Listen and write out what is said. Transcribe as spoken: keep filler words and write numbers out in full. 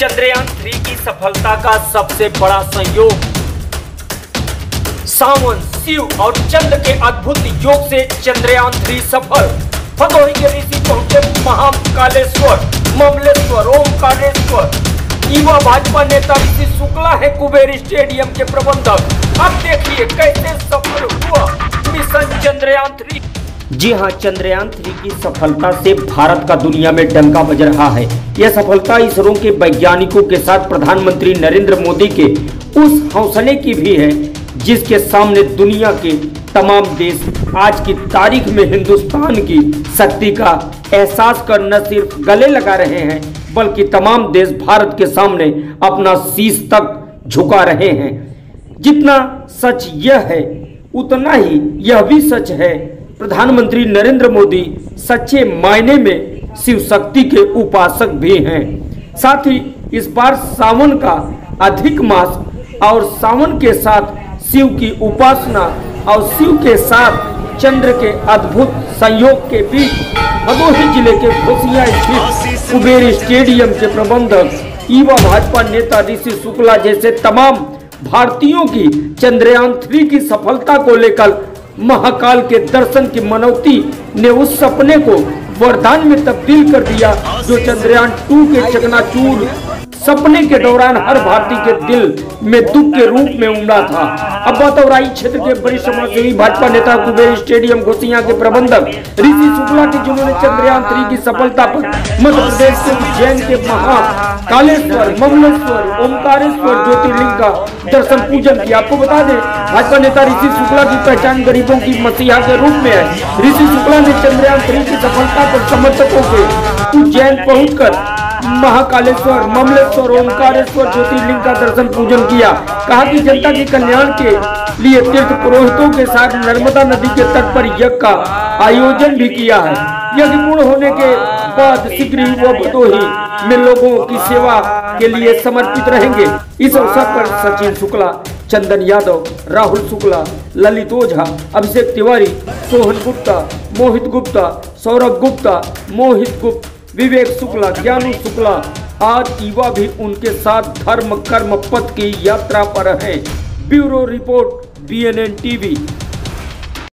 Chandrayaan three की सफलता का सबसे बड़ा संयोग सावन, शिव और चंद्र के अद्भुत योग से चंद्रयान थ्री सफल। भदोही के ऋषि पहुंचे महाकालेश्वर, ममलेश्वर, ओमकारेश्वर। युवा भाजपा नेता ऋषि शुक्ला है कुबेर स्टेडियम के प्रबंधक। अब देखिए कैसे सफल हुआ मिशन चंद्रयान थ्री। जी हां, चंद्रयान थ्री की सफलता से भारत का दुनिया में डंका बज रहा है। यह सफलता इसरो के वैज्ञानिकों के साथ प्रधानमंत्री नरेंद्र मोदी के उस हौसले की भी है जिसके सामने दुनिया के तमाम देश आज की तारीख में हिंदुस्तान की शक्ति का एहसास कर न सिर्फ गले लगा रहे हैं बल्कि तमाम देश भारत के सामने अपना शीश तक झुका रहे हैं। जितना सच यह है उतना ही यह भी सच है प्रधानमंत्री नरेंद्र मोदी सच्चे मायने में शिव शक्ति के उपासक भी हैं। साथ ही इस बार सावन का अधिक मास और सावन के साथ शिव की उपासना और शिव के साथ चंद्र के अद्भुत संयोग के बीच भदोही जिले के घोसिया स्थित कुबेर स्टेडियम के प्रबंधक युवा भाजपा नेता ऋषि शुक्ला जैसे तमाम भारतीयों की चंद्रयान थ्री की सफलता को लेकर महाकाल के दर्शन की मनौती ने उस सपने को वरदान में तब्दील कर दिया जो चंद्रयान टू के चकनाचूर सपने के दौरान हर भारतीय के दिल में दुख के रूप में उमड़ा था। अब बतौराई क्षेत्र के वरिष्ठ समाजसेवी भाजपा नेता कुबेर स्टेडियम घोसिया के प्रबंधक ऋषि शुक्ला के जिन्होंने चंद्रयान थ्री की सफलता पर मध्य प्रदेश के उज्जैन के महाकालेश्वर, ममलेश्वर, ओमकारेश्वर ज्योतिर्लिंग का दर्शन पूजन किया। आपको बता दें भाजपा नेता ऋषि शुक्ला की पहचान गरीबों की मसीहा के रूप में है। ऋषि शुक्ला ने चंद्रयान थ्री की सफलता पर समर्थकों के उज्जैन पहुंचकर महाकालेश्वर, ममलेश्वर, ओमकारेश्वर ज्योतिर्लिंग का दर्शन पूजन किया। कहा कि जनता के कल्याण के लिए तीर्थ पुरोहितों के साथ नर्मदा नदी के तट पर यज्ञ का आयोजन भी किया है। यज्ञ पूर्ण होने के बाद शीघ्र ही वो भदोही में लोगों की सेवा के लिए समर्पित रहेंगे। इस अवसर पर सचिन शुक्ला, चंदन यादव, राहुल शुक्ला, ललित ओझा, अभिषेक तिवारी, सोहन गुप्ता, मोहित गुप्ता, सौरभ गुप्ता, मोहित गुप्ता, विवेक शुक्ला, ज्ञानू शुक्ला आज युवा भी उनके साथ धर्म कर्म पथ की यात्रा पर हैं। Bureau report B N N TV.